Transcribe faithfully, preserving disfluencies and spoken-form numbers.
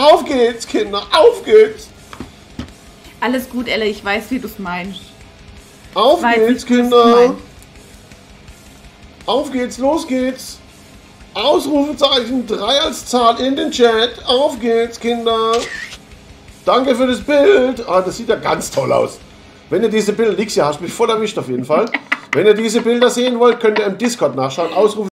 Auf geht's, Kinder, auf geht's. Alles gut, Elle, ich weiß, wie du es meinst. Auf weiß, geht's, Kinder. Auf geht's, los geht's. Ausrufezeichen drei als Zahl in den Chat. Auf geht's, Kinder. Danke für das Bild. Ah, das sieht ja ganz toll aus. Wenn ihr diese Bilder, Lixia, hast mich voll erwischt auf jeden Fall. Wenn ihr diese Bilder sehen wollt, könnt ihr im Discord nachschauen. Ausrufe